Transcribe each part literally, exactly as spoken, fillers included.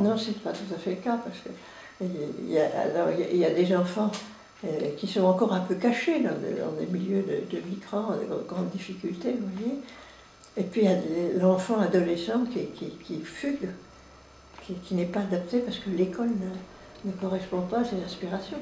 Non, ce n'est pas tout à fait le cas, parce qu'il y, y, y a des enfants euh, qui sont encore un peu cachés dans, de, dans des milieux de, de migrants, de grandes difficultés, vous voyez. Et puis il y a l'enfant adolescent qui, qui, qui fugue, qui, qui n'est pas adapté parce que l'école ne, ne correspond pas à ses aspirations.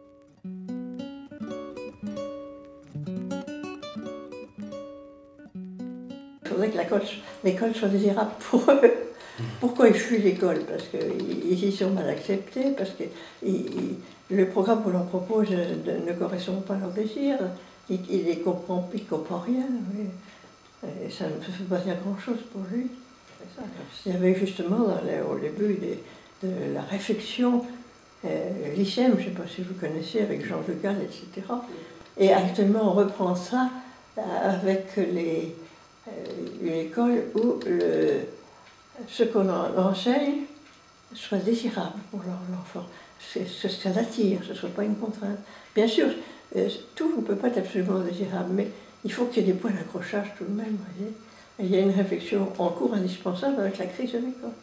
Il faudrait que l'école soit désirable pour eux. Pourquoi ils fuient l'école? Parce qu'ils y sont mal acceptés, parce que ils, ils, le programme qu'on leur propose ne, ne correspond pas à leurs désirs, il ne les comprend, il ne comprend rien. Oui. Et ça ne fait pas dire grand-chose pour lui. Ça. Il y avait justement dans les, au début des, de la réflexion euh, l'I C E M, je ne sais pas si vous connaissez, avec Jean Le Gall, et cetera. Et actuellement on reprend ça avec les, euh, une école où le, ce qu'on enseigne soit désirable pour l'enfant, que ça l'attire, ce ne soit pas une contrainte. Bien sûr, euh, tout ne peut pas être absolument désirable, mais il faut qu'il y ait des points d'accrochage tout de même, vous voyez. Et il y a une réflexion en cours indispensable avec la crise de l'école.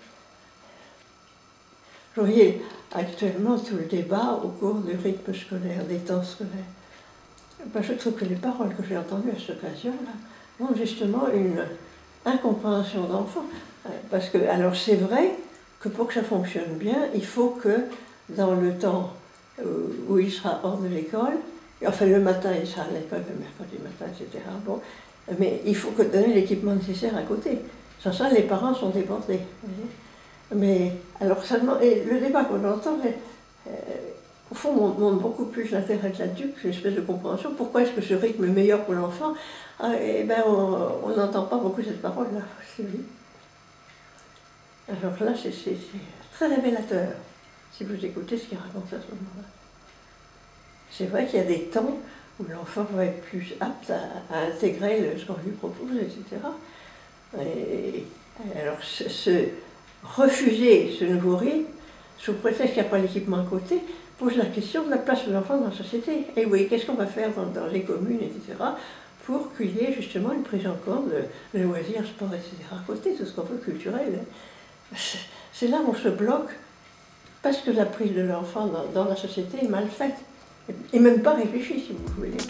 Vous voyez actuellement tout le débat au cours du rythme scolaire, des temps scolaires. Ben, je trouve que les paroles que j'ai entendues à cette occasion-là ont justement une incompréhension d'enfant. Parce que, alors c'est vrai que pour que ça fonctionne bien, il faut que dans le temps où il sera hors de l'école, enfin le matin il sera à l'école, le mercredi matin, et cetera. Bon, mais il faut que donner l'équipement nécessaire à côté. Sans ça, les parents sont débordés. Mais alors seulement, et le débat qu'on entend, euh, au fond, montre beaucoup plus l'intérêt de l'adulte, une espèce de compréhension. Pourquoi est-ce que ce rythme est meilleur pour l'enfant? Ah, eh ben, on n'entend pas beaucoup cette parole-là. Alors là, c'est très révélateur, si vous écoutez ce qu'il raconte à ce moment-là. C'est vrai qu'il y a des temps où l'enfant va être plus apte à, à intégrer ce qu'on lui propose, et cetera. Et, alors, ce, ce, refuser ce nouveau rythme, sous prétexte qu'il n'y a pas l'équipement à côté, pose la question de la place de l'enfant dans la société. Et oui, qu'est-ce qu'on va faire dans, dans les communes, et cetera, pour qu'il y ait justement une prise en compte de loisirs, sport, et cetera, à côté, tout ce qu'on veut culturel. C'est là où on se bloque, parce que la prise de l'enfant dans, dans la société est mal faite, et même pas réfléchie, si vous voulez.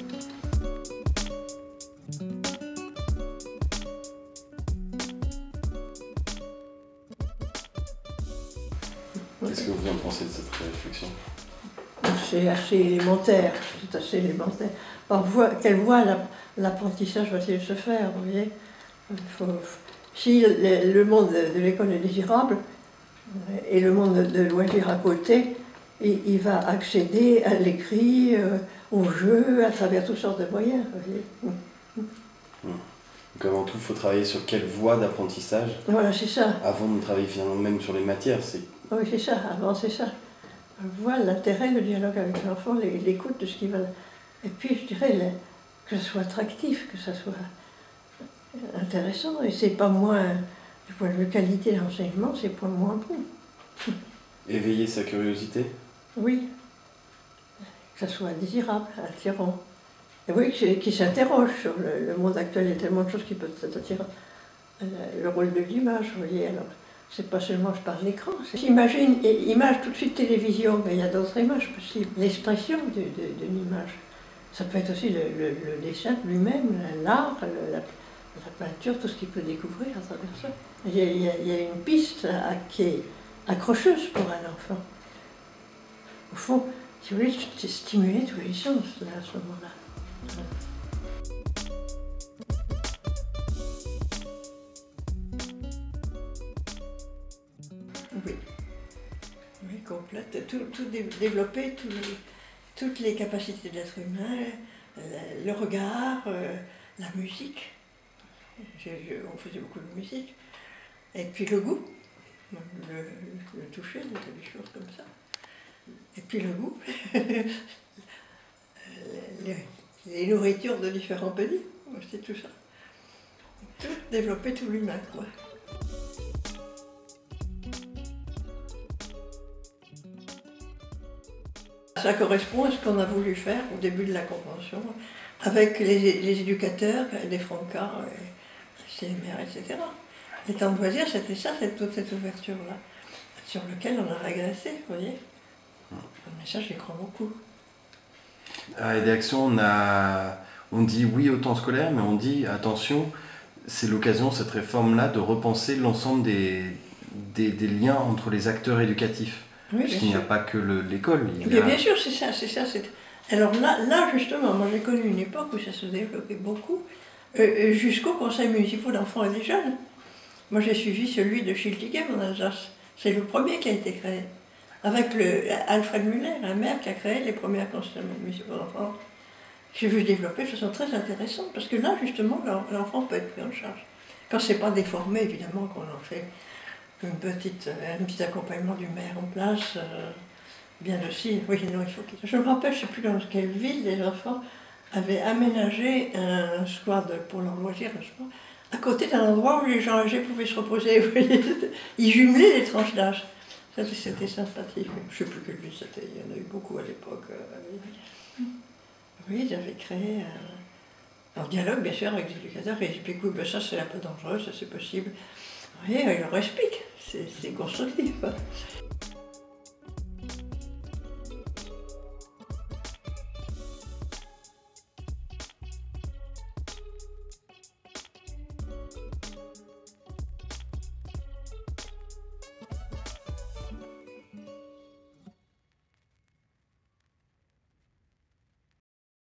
Qu'est-ce que vous en pensez de cette réflexion? C'est assez élémentaire, c'est assez élémentaire. Par voie, quelle voie l'apprentissage va-t-il se faire, vous voyez? Faut, si le, le monde de l'école est désirable, et le monde de loisirs à côté, il, il va accéder à l'écrit, euh, au jeu, à travers toutes sortes de moyens, vous voyez? Mmh. Donc avant tout, il faut travailler sur quelle voie d'apprentissage? Voilà, c'est ça. Avant de travailler finalement même sur les matières, c'est... Oui, c'est ça, avant c'est ça. Voilà l'intérêt, le dialogue avec l'enfant, l'écoute de ce qu'il va... Et puis je dirais le, que ce soit attractif, que ce soit intéressant, et c'est pas moins, du point de vue qualité d'enseignement, c'est pas moins bon. Éveiller sa curiosité? Oui, que ce soit désirable, attirant. Et oui, qui s'interroge sur le, le monde actuel, il y a tellement de choses qui peuvent attirer. Le rôle de l'image, vous voyez, alors, c'est pas seulement je parle l'écran. J'imagine, image tout de suite télévision, mais il y a d'autres images possibles. L'expression d'une image. Ça peut être aussi le, le, le dessin lui-même, l'art, la, la peinture, tout ce qu'il peut découvrir à travers ça. Il y a, il y a, il y a une piste à, qui est accrocheuse pour un enfant. Au fond, si vous voulez, c'est stimuler tous les sens là, à ce moment-là. Oui, oui, complète. Tout, tout développer, tout, toutes les capacités de l'être humain, le, le regard, euh, la musique. Je, je, on faisait beaucoup de musique. Et puis le goût, le, le, le toucher, des choses comme ça. Et puis le goût. les, les nourritures de différents pays, c'est tout ça. Tout développer tout l'humain, quoi. Ça correspond à ce qu'on a voulu faire au début de la Convention, avec les, les éducateurs, les Francas, les C M R, et cetera. Les temps de loisirs, c'était ça, toute cette ouverture-là. sur lequel on a régressé, vous voyez. Mais ça, j'y crois beaucoup. À Aider Action, on, a... on dit oui au temps scolaire, mais on dit attention, c'est l'occasion, cette réforme-là, de repenser l'ensemble des, des, des liens entre les acteurs éducatifs. Oui, parce qu'il n'y a pas que l'école. A... Bien sûr, c'est ça, c'est ça. Alors là, là, justement, moi j'ai connu une époque où ça se développait beaucoup, euh, jusqu'au conseil municipal d'enfants et des jeunes. Moi j'ai suivi celui de Schiltigem en Alsace. C'est le premier qui a été créé. Avec le, Alfred Muller, un maire qui a créé les premiers conseils municipaux d'enfants. J'ai vu se développer de façon très intéressante, parce que là, justement, l'enfant peut être pris en charge. Quand c'est pas déformé, évidemment, qu'on en fait une petite, un petit accompagnement du maire en place, euh, bien aussi. Oui, non, il faut qu'il... Je me rappelle, je ne sais plus dans quelle ville, les enfants avaient aménagé un squad pour leur loisir, je crois, à côté d'un endroit où les gens âgés pouvaient se reposer. Ils jumelaient les tranches d'âge. C'était sympathique. Je ne sais plus quelle ville c'était, il y en a eu beaucoup à l'époque. Oui, ils avaient créé un, un dialogue, bien sûr, avec les éducateurs, et ils expliquent, oui, ben ça c'est un peu dangereux, ça c'est possible. Oui, ils leur expliquent, c'est constructif.